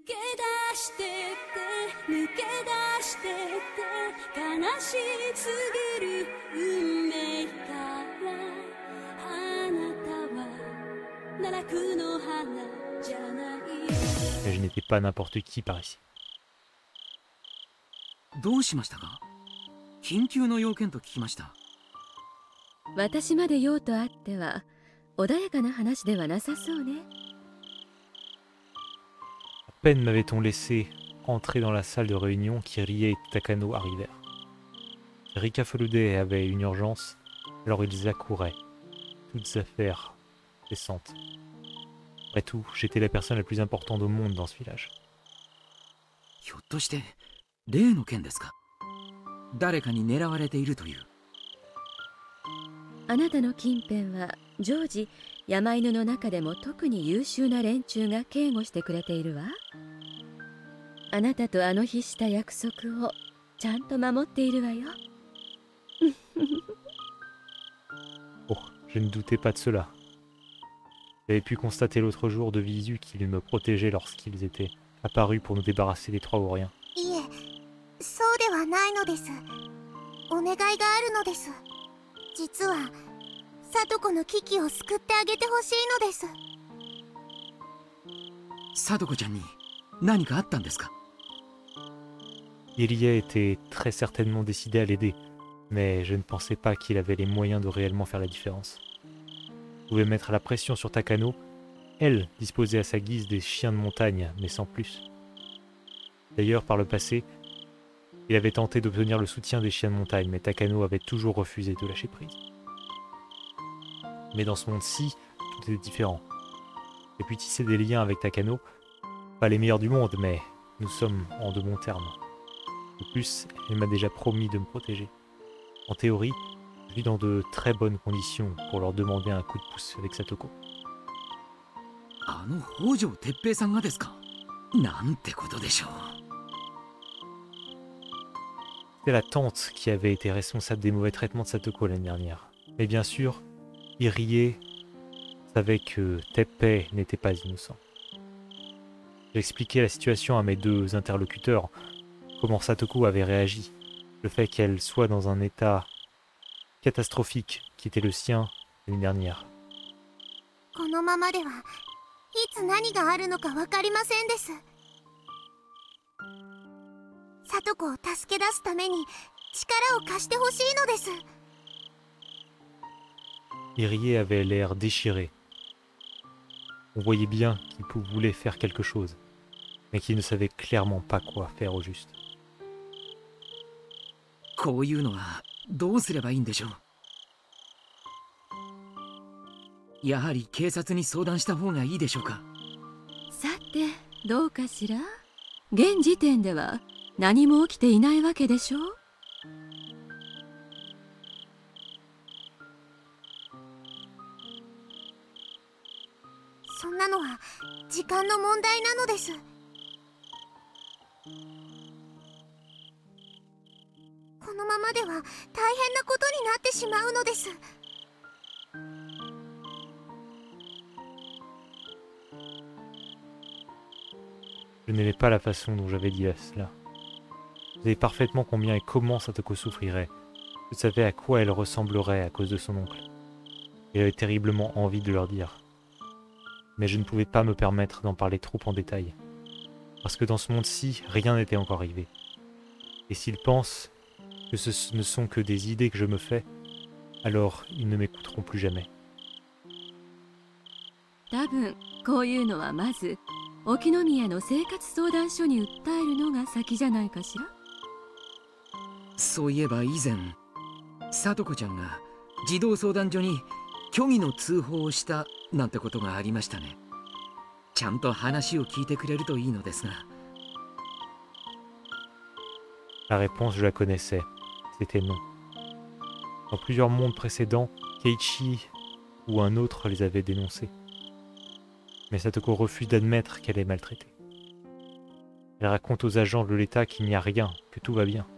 け出してって抜け出してって悲しすぎる運命からあなたは奈落の花じゃない Mais je n'étais pas n'importe qui par ici. どうしましたか？緊急の要件と聞きました。 私まで用とあっては穏やかな話ではなさそうね。 À peine m'avait-on laissé entrer dans la salle de réunion qu'Irie et Takano arrivèrent. Rika Felude avait une urgence, alors ils accouraient, toutes affaires cessantes. Après tout, j'étais la personne la plus importante au monde dans ce village. ひょっとして例の件ですか？誰かに狙われているという。 あなたの近辺は常時山犬の中でも特に優秀な連中が警護してくれているわ。あなたとあの日した約束をちゃんと守っているわよ。 Oh, je ne doutais pas de cela. J'avais pu constater l'autre jour de visu qu'ils me protégeaient lorsqu'ils étaient apparus pour nous débarrasser des trois Vauriens. いえ、そうではないのです。お願いがあるのです。実は聡子の危機を救ってあげてほしいのです。 聡子ちゃんに何かあったんですか？ Irie était très certainement décidé à l'aider, mais je ne pensais pas qu'il avait les moyens de réellement faire la différence. Je pouvais mettre la pression sur Takano, elle disposait à sa guise des chiens de montagne, mais sans plus. D'ailleurs, par le passé, il avait tenté d'obtenir le soutien des chiens de montagne, mais Takano avait toujours refusé de lâcher prise. Mais dans ce monde-ci, tout était différent. J'ai pu tisser des liens avec Takano, pas les meilleurs du monde, mais nous sommes en de bons termes. De plus, elle m'a déjà promis de me protéger. En théorie, je vis dans de très bonnes conditions pour leur demander un coup de pouce avec Satoko. あの北条哲平さんがですか？なんてことでしょう。 C'était la tante qui avait été responsable des mauvais traitements de Satoko l'année dernière. Mais bien sûr, Irie savait que Teppei n'était pas innocent. J'ai expliqué la situation à mes deux interlocuteurs, comment Satoko avait réagi, le fait qu'elle soit dans un état catastrophique qui était le sien l'année dernière. このままではいつ何があるのか分かりませんです。聡子を助け出すために力を貸してほしいのです。 Irie avait l'air déchiré. On voyait bien qu'il voulait faire quelque chose, mais qu'il ne savait clairement pas quoi faire au juste. こういうのはどうすればいいんでしょう。やはり警察に相談した方がいいでしょうか。 さてどうかしら。現時点では何も起きていないわけでしょう。 そんなのは時間の問題なのです。このままでは大変なことになってしまうのです。 Je n'aimais pas la façon dont j'avais dit cela. Je savais parfaitement combien et comment Satoko souffrirait. Je savais à quoi elle ressemblerait à cause de son oncle. Et j'avais terriblement envie de leur dire. Mais je ne pouvais pas me permettre d'en parler trop en détail. Parce que dans ce monde-ci, rien n'était encore arrivé. Et s'ils pensent que ce ne sont que des idées que je me fais, alors ils ne m'écouteront plus jamais. 多分こういうのはまず沖宮の生活相談所に訴えるのが先じゃないかしら。 そういえば以前聡子ちゃんが児童相談所に虚偽の通報をしたなんてことがありましたね。ちゃんと話を聞いてくれるといいのですが。 La réponse, je la connaissais. C'était non. Dans plusieurs mondes précédents, Keiichi ou un autre les avait dénoncés. Mais Satoko refuse d'admettre qu'elle est maltraitée. Elle raconte aux agents de l'État qu'il n'y a rien, que tout va bien.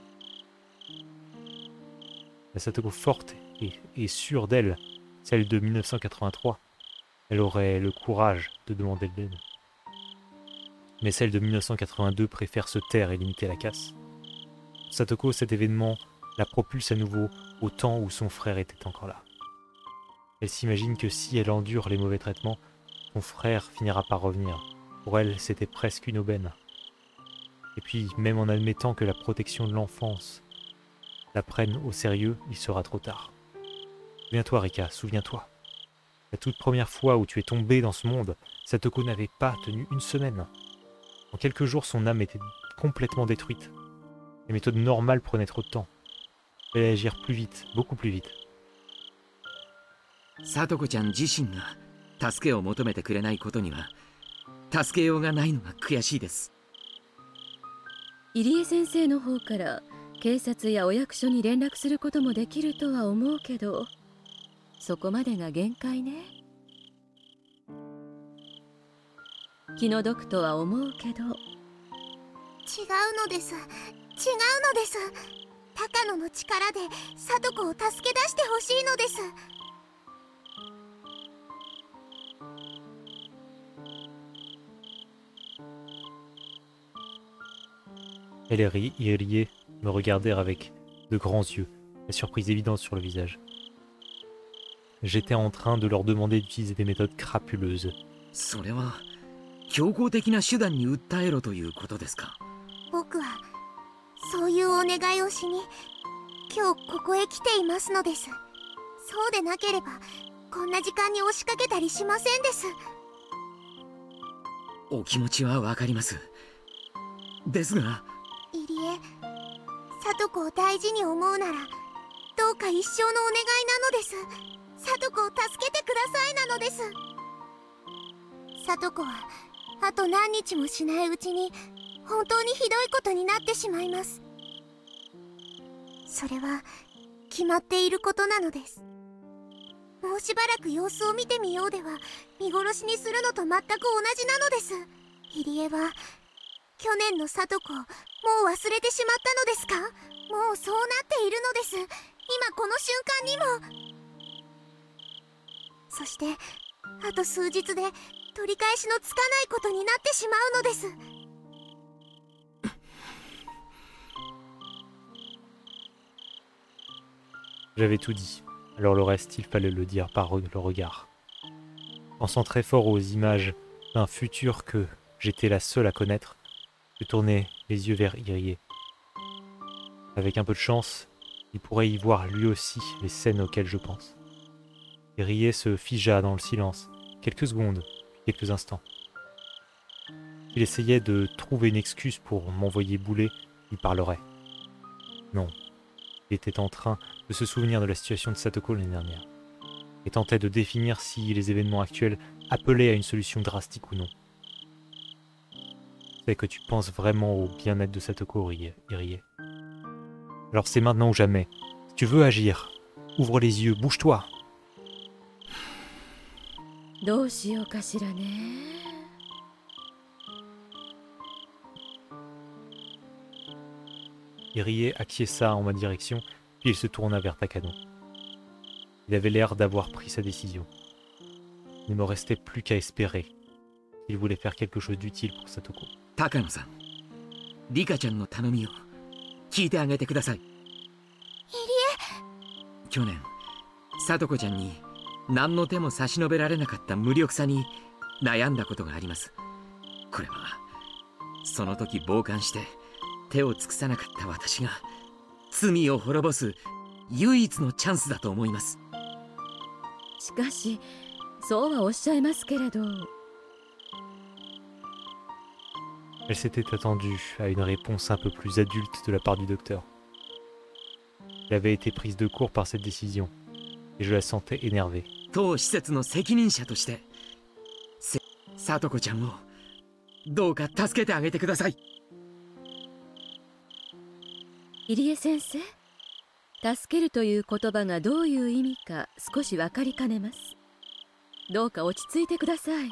La Satoko forte et sûre d'elle, celle de 1983, elle aurait le courage de demander de l'aide. mais celle de 1982 préfère se taire et limiter la casse. Pour Satoko, cet événement la propulse à nouveau au temps où son frère était encore là. Elle s'imagine que si elle endure les mauvais traitements, son frère finira par revenir. Pour elle, c'était presque une aubaine. Et puis, même en admettant que la protection de l'enfance la prenne au sérieux, il sera trop tard. Souviens-toi, Rika, souviens-toi. La toute première fois où tu es tombé dans ce monde, Satoko n'avait pas tenu une semaine. En quelques jours, son âme était complètement détruite. Les méthodes normales prenaient trop de temps. Il fallait agir plus vite, beaucoup plus vite. さとこちゃん自身が助けを求めてくれないことには助けようがないのが悔しいです。 入江先生の方から警察やお役所に連絡することもできるとは思うけど、そこまでが限界ね。気の毒とは思うけど。 違うのです、違うのです。高野の力で聡子を助け出してほしいのです。 Elle et Irie me regardèrent avec de grands yeux, la surprise évidente sur le visage. J'étais en train de leur demander d'utiliser des méthodes crapuleuses. それは強硬的な手段に訴えろということですか。 僕はそういうお願いをしに今日ここへ来ていますのです。そうでなければこんな時間に押しかけたりしませんです。 お気持ちはわかります。ですが入江、聡子を大事に思うならどうか一生のお願いなのです。聡子を助けてくださいなのです。聡子はあと何日もしないうちに本当にひどいことになってしまいます。それは決まっていることなのです。もうしばらく様子を見てみようでは見殺しにするのと全く同じなのです。入江は去年の聡子をもう忘れてしまったのですか。もうそうなっているのです。今この瞬間にも。そしてあと数日で取り返しのつかないことになってしまうのです。 J'avais tout dit, alors le reste, il fallait le dire par le regard. Pensant très fort aux images d'un futur que j'étais la seule à connaître, je tournai les yeux vers Irie. Avec un peu de chance, il pourrait y voir lui aussi les scènes auxquelles je pense. Irie se figea dans le silence, quelques secondes, puis quelques instants. Il essayait de trouver une excuse pour m'envoyer bouler, il parlerait. Non. Il était en train de se souvenir de la situation de Satoko l'année dernière, et tentait de définir si les événements actuels appelaient à une solution drastique ou non. C'est que tu penses vraiment au bien-être de Satoko, Irie. Alors c'est maintenant ou jamais. Si tu veux agir, ouvre les yeux, bouge-toi. どうしようかしらね。 Irie acquiesça en ma direction, puis il se tourna vers Takano. Il avait l'air d'avoir pris sa décision. Il ne me restait plus qu'à espérer qu'il voulait faire quelque chose d'utile pour Satoko. 高野さん、リカちゃんの頼みを聞いてあげてください。去年、聡子ちゃんに何の手も差し伸べられなかった無力さに悩んだことがあります。これはその時傍観して手を尽くさなかった私が罪を滅ぼす唯一のチャンスだと思います。 しかしそうはおっしゃいますけれど。 Elle s'était attendue à une réponse un peu plus adulte de la part du docteur. Elle avait été prise de court par cette décision, et je la sentais énervée. 当施設の責任者として聡子ちゃんをどうか助けてあげてください。 入江先生、助けるという言葉がどういう意味か少し分かりかねます。どうか落ち着いてください。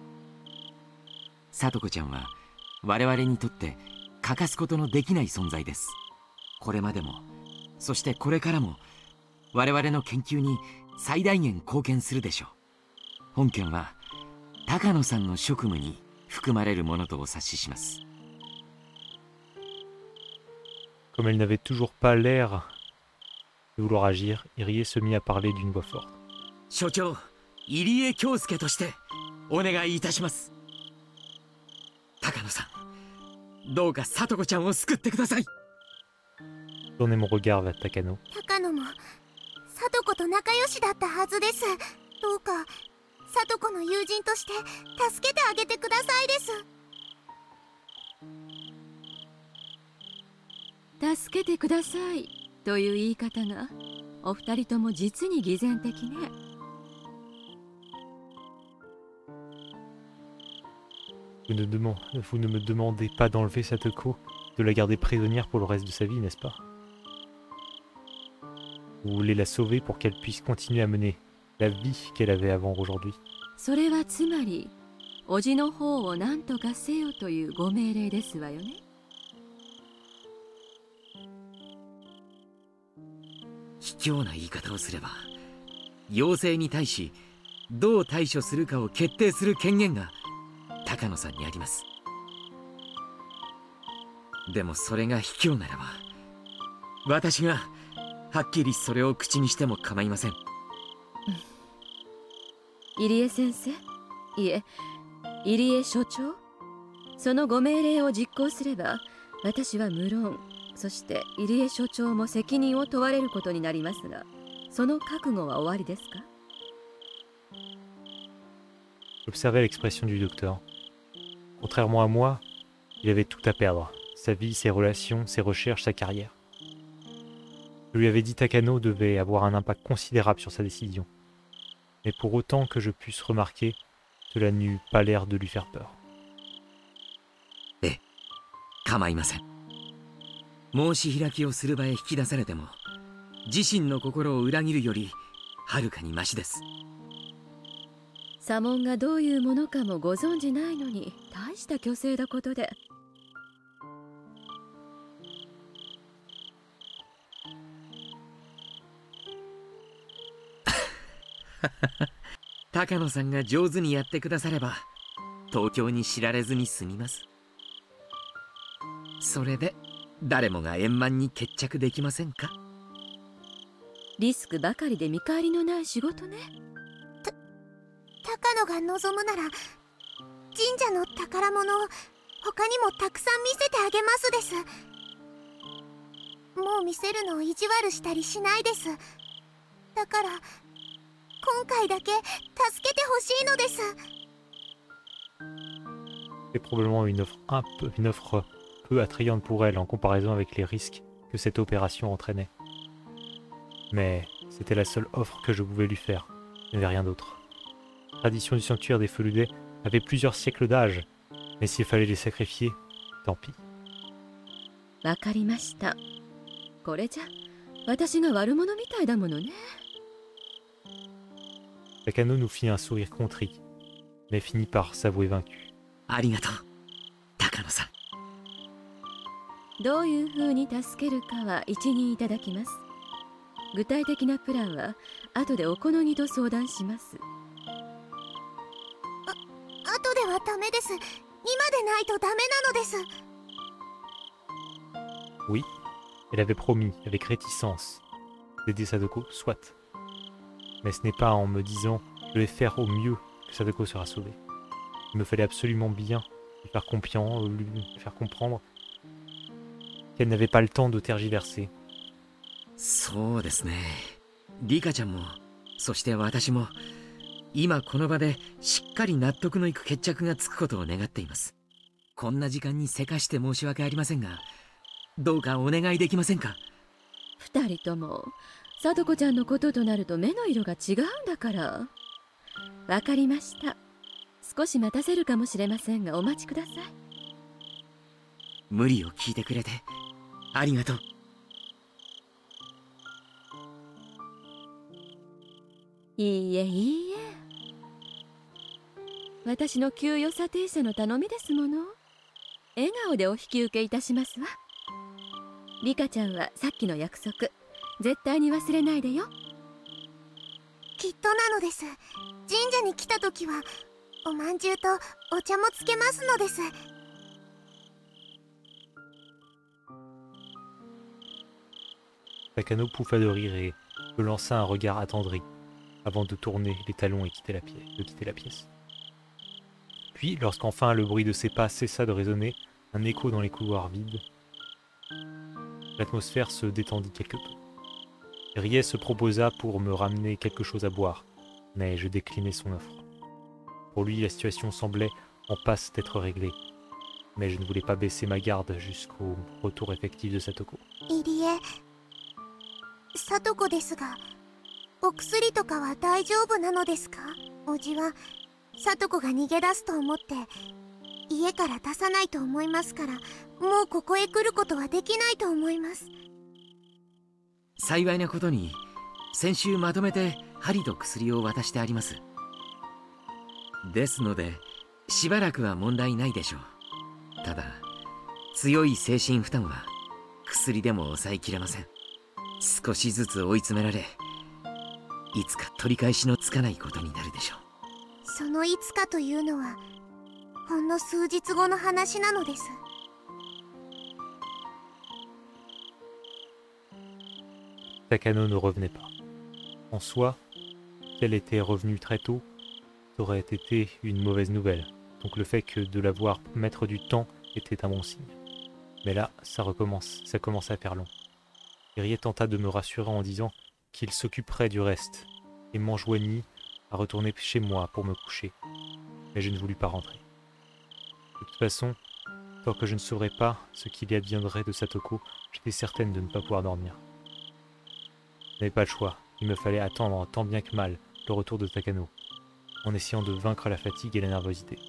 聡子ちゃんは我々にとって欠かすことのできない存在です。これまでもそしてこれからも我々の研究に最大限貢献するでしょう。本件は高野さんの職務に含まれるものとお察しします。 Comme elle n'avait toujours pas l'air de vouloir agir, Irie se mit à parler d'une voix forte. 所長、入江京介としてお願いいたします。高野さん、どうか里子ちゃんを救ってください。 Tournez mon regard vers Takano. 高野も聡子と仲良しだったはずです。どうか聡子の友人として助けてあげてくださいです。 助けてくださいという言い方がお二人とも実に偽善的ね。 Vous ne me demandez pas d'enlever Satoko, de la garder prisonnière pour le reste de sa vie, n'est-ce pas? Vous voulez la sauver pour qu'elle puisse continuer à mener la vie qu'elle avait avant aujourd'hui. それはつまり叔父の方を何とかせよというご命令ですわよね。 卑怯な言い方をすれば、妖精に対しどう対処するかを決定する権限が高野さんにあります。でもそれが卑怯ならば、私がはっきりそれを口にしても構いません。 入江先生、いえ、入江所長、そのご命令を実行すれば私は無論、そして入江所長も責任を問われることになりますが、その覚悟は終わりですか？ J'observais l'expression du docteur. Contrairement à moi, il avait tout à perdre. Sa vie, ses relations, ses recherches, sa carrière. Je lui avais dit Takano devait avoir un impact considérable sur sa décision. Mais pour autant que je puisse remarquer, cela n'eut pas l'air de lui faire peur. 構いません。申し開きをする場へ引き出されても、自身の心を裏切るよりはるかにマシです。 左門がどういうものかもご存じないのに、大した虚勢だことで。 高野さんが上手にやってくだされば、東京に知られずに済みます。それで誰もが円満に決着できませんか？ リスクばかりで見返りのない仕事ね。 高野が望むなら神社の宝物を他にもたくさん見せてあげますです。もう見せるのを意地悪したりしないです。だから今回だけ助けてほしいのです。 C'est probablement une offre peu attrayante pour elle en comparaison avec les risques que cette opération entraînait. Mais c'était la seule offre que je pouvais lui faire. Il n'y avait rien d'autre. La tradition du sanctuaire des Feludais avait plusieurs siècles d'âge, mais s'il fallait les sacrifier, tant pis. わかりました。これじゃ私が悪者みたいだものね。 Takano nous fit un sourire contrit, mais finit par s'avouer vaincu. ありがとう、高野さん。 どういう風に助けるかは一任いただきます。具体的なプランは後でお好みと相談します。 後ではダメです。今でないとダメなのです。 Oui, elle avait promis, avec réticence, d'aider Sadako, soit. Mais ce n'est pas en me disant « je vais faire au mieux que Sadako sera sauvée ». Il me fallait absolument bien lui faire comprendre qu'elle n'avait pas le temps de tergiverser. そうですね。リカちゃんも、そして私も、今この場でしっかり納得のいく決着がつくことを願っています。こんな時間にせかして申し訳ありませんが、どうかお願いできませんか？ 二人とも聡子ちゃんのこととなると目の色が違うんだから。わかりました。少し待たせるかもしれませんがお待ちください。 無理を聞いてくれてありがとう。 いいえいいえ。私の給与査定者の頼みですもの。笑顔でお引き受けいたしますわ。リカちゃんはさっきの約束絶対に忘れないでよ。 きっとなのです。神社に来た時はおまんじゅうとお茶もつけますのです。 Takano pouffa de rire et me lança un regard attendri, avant de tourner les talons et quitter la pièce. Puis, lorsqu'enfin le bruit de ses pas cessa de résonner, un écho dans les couloirs vides, l'atmosphère se détendit quelque peu. Rie se proposa pour me ramener quelque chose à boire, mais je déclinai son offre. Pour lui, la situation semblait en passe d'être réglée, mais je ne voulais pas baisser ma garde jusqu'au retour effectif de Satoko. 入江、聡子ですが、お薬とかは大丈夫なのですか？おじは聡子が逃げ出すと思って家から出さないと思いますから、もうここへ来ることはできないと思います。 幸いなことに先週まとめて針と薬を渡してあります。ですのでしばらくは問題ないでしょう。ただ強い精神負担は薬でも抑えきれません。少しずつ追い詰められ、いつか取り返しのつかないことになるでしょう。 そのいつかというのはほんの数日後の話なのです。 Takano ne revenait pas. En soi, si elle était revenue très tôt, ça aurait été une mauvaise nouvelle. Donc le fait que de la voir mettre du temps était un bon signe. Mais là, ça commence à faire long. Rie tenta de me rassurer en disant qu'il s'occuperait du reste et m'enjoignit à retourner chez moi pour me coucher. Mais je ne voulus pas rentrer. De toute façon, tant que je ne saurais pas ce qu'il y adviendrait de Satoko, j'étais certaine de ne pas pouvoir dormir. Je n'avais pas le choix, il me fallait attendre tant bien que mal le retour de Takano, en essayant de vaincre la fatigue et la nervosité.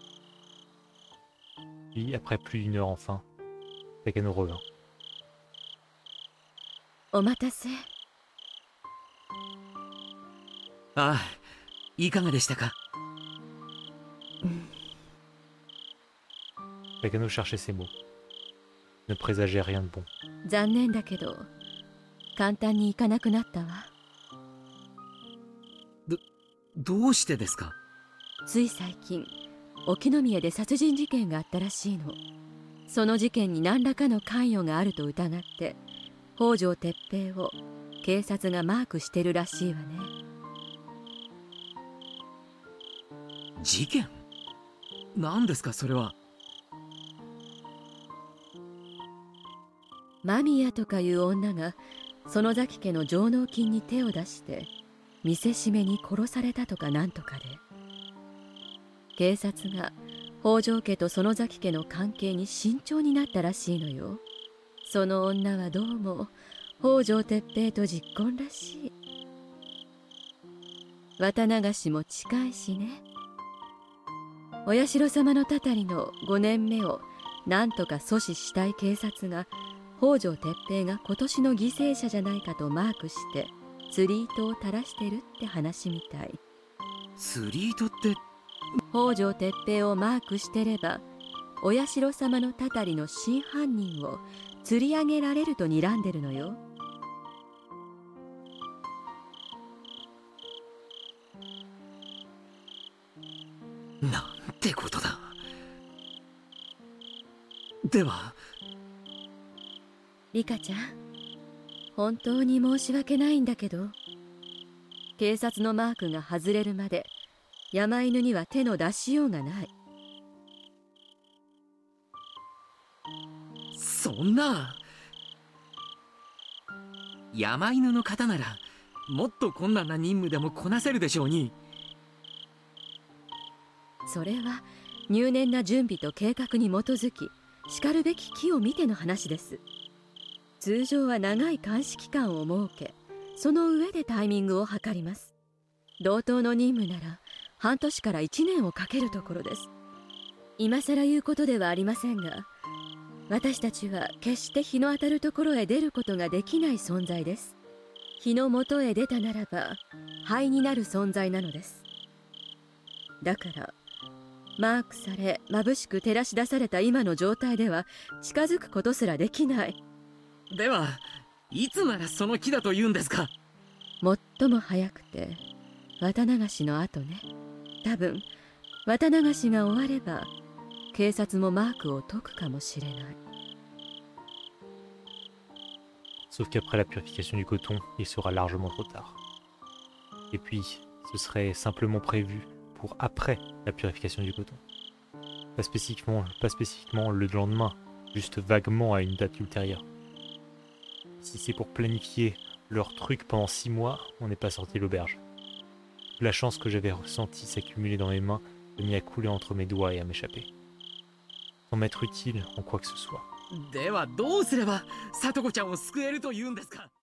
Puis, après plus d'une heure enfin, Takano revint. お待たせ。 ああ、いかがでしたか？ Takano cherchait ses mots. Ne présageait rien de bon. 残念だけど簡単に行かなくなったわ。 どうしてですか？ つい最近沖宮で殺人事件があったらしいの。その事件に何らかの関与があると疑って北条哲平を警察がマークしてるらしいわね。 事件？何ですかそれは？ 間宮とかいう女が園崎家の上納金に手を出して見せしめに殺されたとかなんとかで、警察が北条家と園崎家の関係に慎重になったらしいのよ。その女はどうも北条哲平と実婚らしい。綿流しも近いしね。お社様のたたりの5年目をなんとか阻止したい警察が、北条哲平が今年の犠牲者じゃないかとマークして釣り糸を垂らしてるって話みたい。 釣り糸って？ 北条哲平をマークしてればお社様のたたりの真犯人を釣り上げられると睨んでるのよ。 なんてことだ。ではリカちゃん、本当に申し訳ないんだけど、警察のマークが外れるまで山犬には手の出しようがない。 そんな。山犬の方ならもっと困難な任務でもこなせるでしょうに。 それは入念な準備と計画に基づきしかるべき機を見ての話です。通常は長い監視期間を設け、その上でタイミングを測ります。同等の任務なら半年から1年をかけるところです。今更言うことではありませんが、私たちは決して日の当たるところへ出ることができない存在です。日の元へ出たならば灰になる存在なのです。だからマークされ眩しく照らし出された今の状態では近づくことすらできない。 ではいつならその木だと言うんですか？ 最も早くて綿流しの後ね。多分綿流しが終われば警察もマークを解くかもしれない。 Sauf qu'après la purification du coton, il sera largement trop tard. Et puis, ce serait simplement prévu pour après la purification du coton. Pas spécifiquement le lendemain, juste vaguement à une date ultérieure. Si c'est pour planifier leur truc pendant 6 mois, on n'est pas sorti de l'auberge. La chance que j'avais ressentie s'accumuler dans mes mains s'est mis à couler entre mes doigts et à m'échapper. Sans m'être utile en quoi que ce soit. ではどうすれば里子ちゃんを救えるというんですか。